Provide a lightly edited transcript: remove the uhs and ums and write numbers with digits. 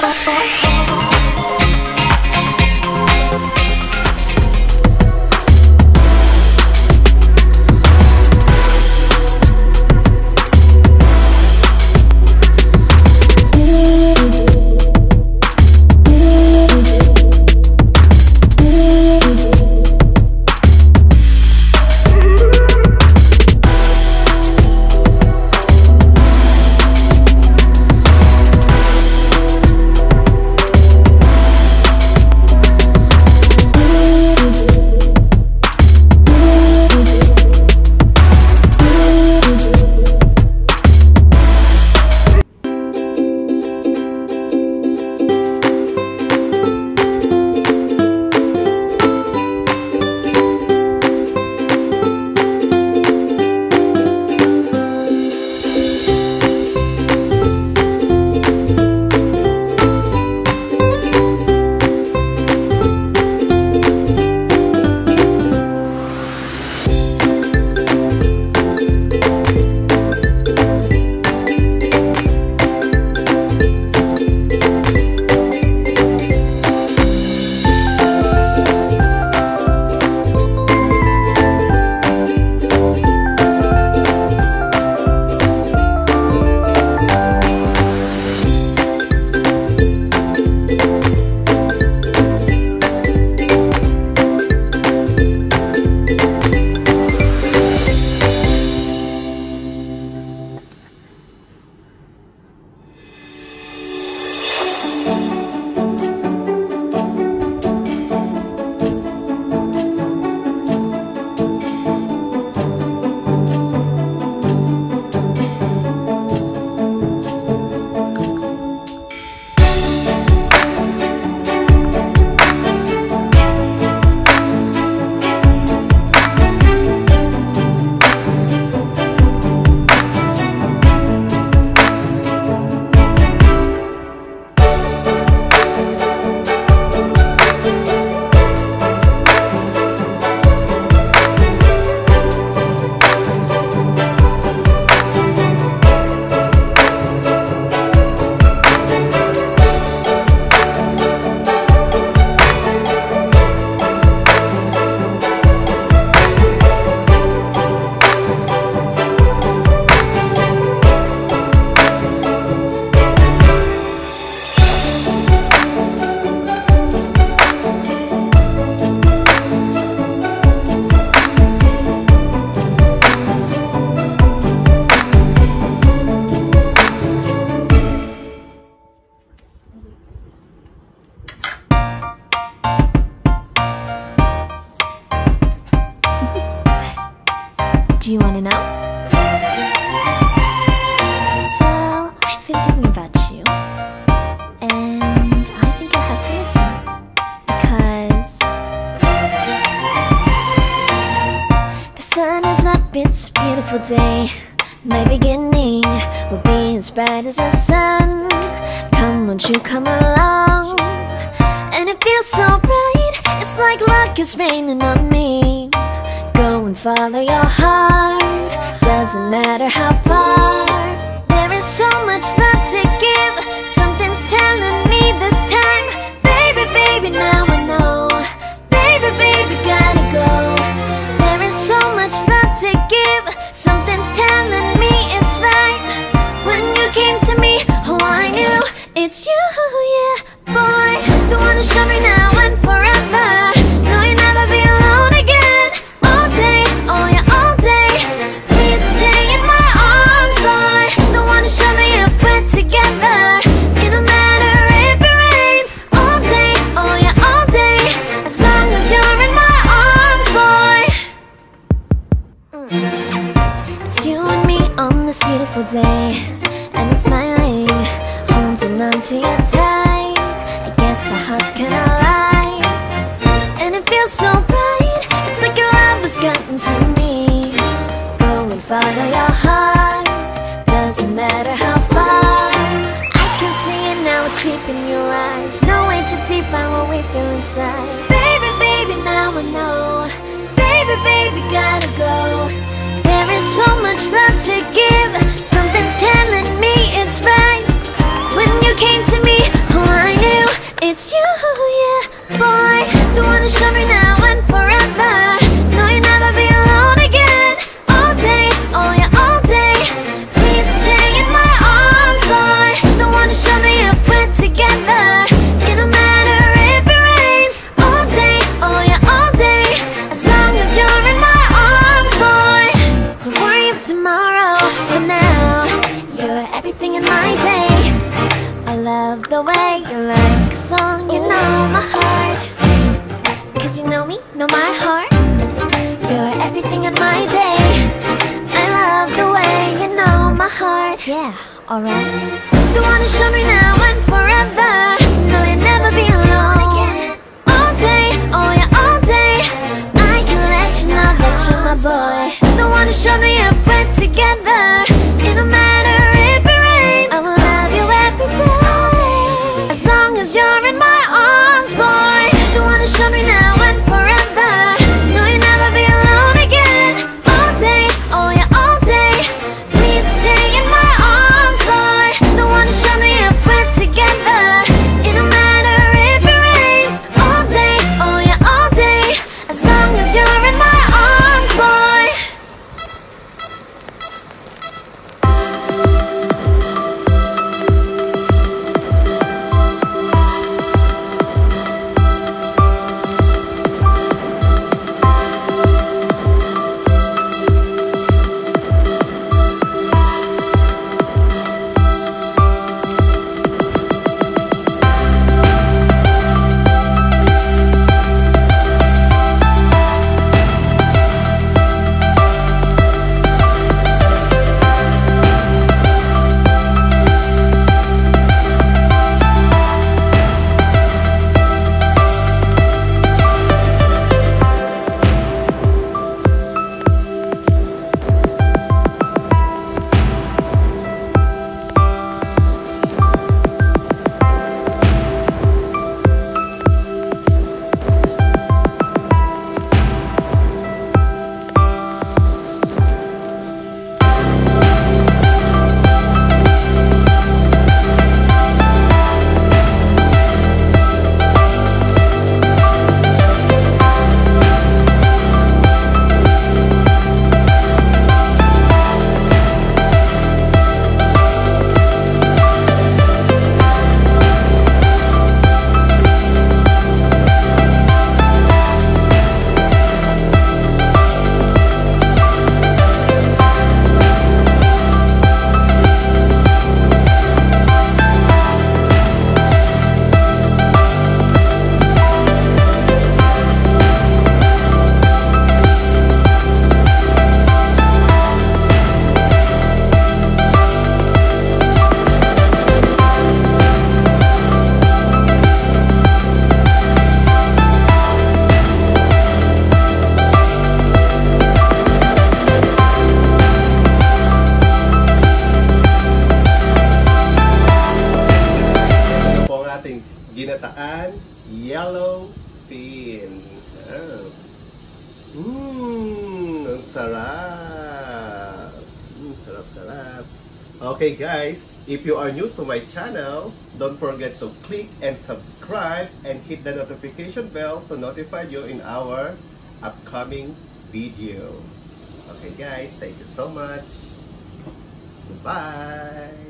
Do you want to know? Well, I've been thinking about you, and I think I'll have to listen, because the sun is up, it's a beautiful day. My beginning will be as bright as the sun. Come, won't you come along? And it feels so bright, it's like luck is raining on me. Go and follow your heart, doesn't matter how far. There is so much love to give, something's telling me this time. Baby, baby, now I know. Baby, baby, gotta go. There is so much love to give, something's telling me it's right. When you came to me, oh, I knew it's you, yeah, boy. The one who showed me now and forever. No, you'll never be alone again. All day, oh yeah, all day. Please stay in my arms, boy. The one who showed me if we're together. It don't matter if it rains. All day, oh yeah, all day. As long as you're in my arms, boy. It's you and me on this beautiful day, and it's smiling, holding on to your tight. I guess our hearts can align, and it feels so bright. It's like your love has gotten to me. Go and follow your heart, doesn't matter how far. I can see it now, it's deep in your eyes. No way to define what we feel inside. Baby, baby, now I know. Baby, baby, gotta go. There is so much love to give, something's telling me it's right. When you came to me, oh, the way you like a song. You know my heart, 'cause you know me, know my heart. You're everything in my day. I love the way you know my heart. Yeah, alright. The one to show me now and forever. No, you'll never be alone again. All day, oh yeah, all day. I can let you know that you're my boy. The one to show me if we're together. It don't matter if it rains, I will love you every day. As long as you're in my arms, boy. The one to show me now and forever. No, you'll never be alone again. All day, oh yeah, all day. Please stay in my arms, boy. The one to show me if we're together. It don't matter if it rains. All day, oh yeah, all day. As long as you're in my arms, boy. Ginataang Yellow Fin. Ang sarap. Sarap. Okay guys, if you are new to my channel, don't forget to click and subscribe and hit the notification bell to notify you in our upcoming video. Okay guys, thank you so much. Bye.